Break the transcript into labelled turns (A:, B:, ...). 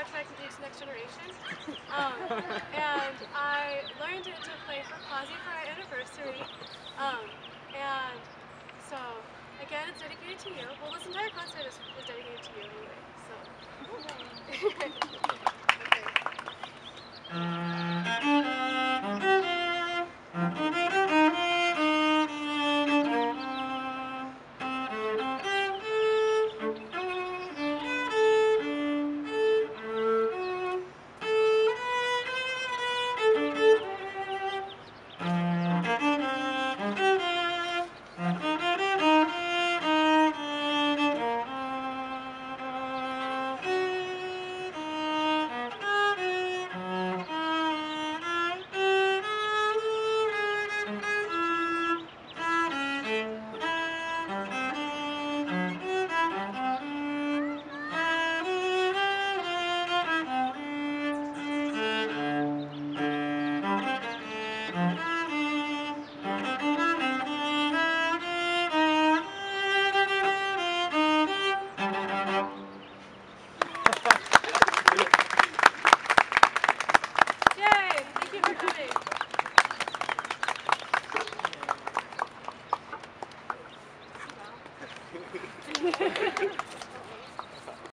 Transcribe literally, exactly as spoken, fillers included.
A: pass back to the next generation. Um, and I learned it to play for Quasi for our anniversary. Um, and so, again, it's dedicated to you. Well, this entire concert is, is dedicated to you anyway, so. Okay.